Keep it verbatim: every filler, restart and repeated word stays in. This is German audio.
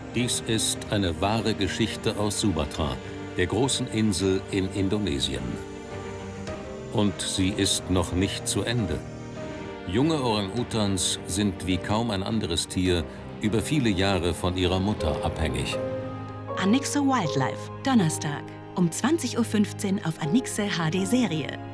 Dies ist eine wahre Geschichte aus Sumatra, der großen Insel in Indonesien. Und sie ist noch nicht zu Ende. Junge Orang-Utans sind wie kaum ein anderes Tier über viele Jahre von ihrer Mutter abhängig. Anixe Wildlife, Donnerstag um zwanzig Uhr fünfzehn auf Anixe H D Serie.